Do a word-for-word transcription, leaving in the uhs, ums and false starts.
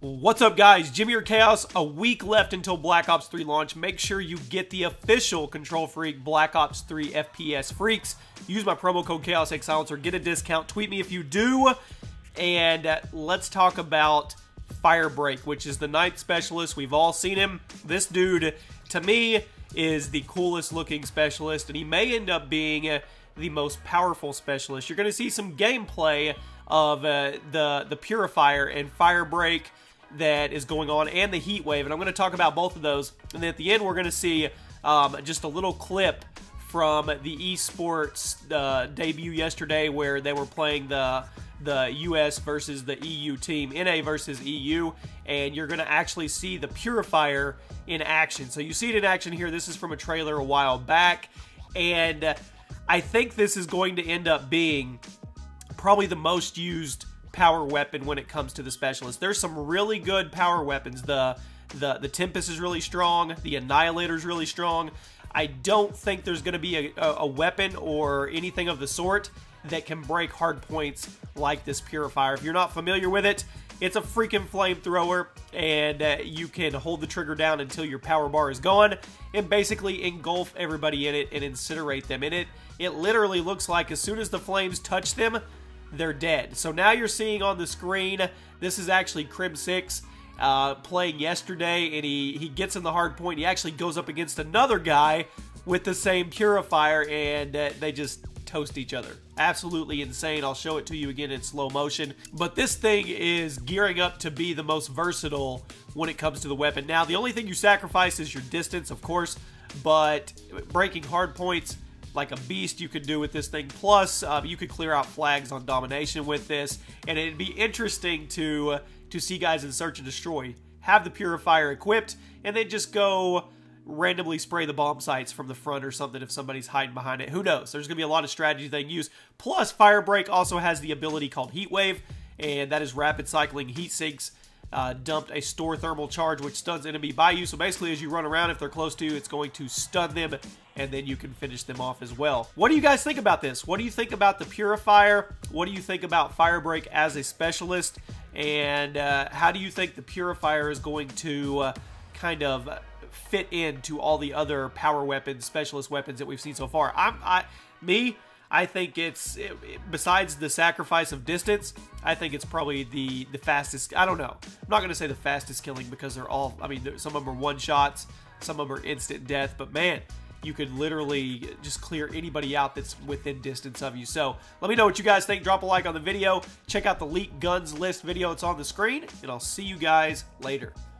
What's up, guys? Jimmy or Chaos. A week left until Black Ops three launch. Make sure you get the official Control Freak Black Ops three F P S Freaks. Use my promo code ChaosX or get a discount. Tweet me if you do. And uh, let's talk about Firebreak, which is the Night Specialist. We've all seen him. This dude, to me, is the coolest looking specialist, and he may end up being uh, the most powerful specialist. You're going to see some gameplay of uh, the, the Purifier and Firebreak that is going on, and the Heat Wave, and I'm going to talk about both of those. And then at the end, we're going to see um, just a little clip from the esports uh, debut yesterday, where they were playing the the U S versus the E U team, N A versus E U, and you're going to actually see the Purifier in action. So you see it in action here. This is from a trailer a while back, and uh, I think this is going to end up being probably the most used power weapon when it comes to the specialist. There's some really good power weapons. The the the Tempest is really strong. The Annihilator is really strong. I don't think there's going to be a, a, a weapon or anything of the sort that can break hard points like this Purifier. If you're not familiar with it, it's a freaking flamethrower, and uh, you can hold the trigger down until your power bar is gone and basically engulf everybody in it and incinerate them. And it, it literally looks like as soon as the flames touch them, they're dead. So now you're seeing on the screen, this is actually Crimsix uh, playing yesterday, and he, he gets in the hard point. He actually goes up against another guy with the same Purifier, and uh, they just toast each other. Absolutely insane. I'll show it to you again in slow motion. But this thing is gearing up to be the most versatile when it comes to the weapon. Now, the only thing you sacrifice is your distance, of course, but breaking hard points like a beast you could do with this thing. Plus, uh, you could clear out flags on domination with this, and it'd be interesting to uh, to see guys in Search and Destroy have the Purifier equipped, and then just go randomly spray the bomb sites from the front or something if somebody's hiding behind it. Who knows? There's going to be a lot of strategies they can use. Plus, Firebreak also has the ability called Heat Wave, and that is rapid cycling heat sinks. Uh, dumped a store thermal charge, which stuns enemy by you. So basically, as you run around, if they're close to you, it's going to stun them, and then you can finish them off as well. What do you guys think about this? What do you think about the Purifier? What do you think about Firebreak as a specialist? And uh, how do you think the Purifier is going to uh, kind of fit into all the other power weapons, specialist weapons that we've seen so far? I'm, I, me, I think it's, it, besides the sacrifice of distance, I think it's probably the, the fastest. I don't know. I'm not going to say the fastest killing because they're all, I mean, some of them are one-shots, some of them are instant death, but man, you could literally just clear anybody out that's within distance of you. So let me know what you guys think. Drop a like on the video. Check out the Leaked Guns list video. It's on the screen, and I'll see you guys later.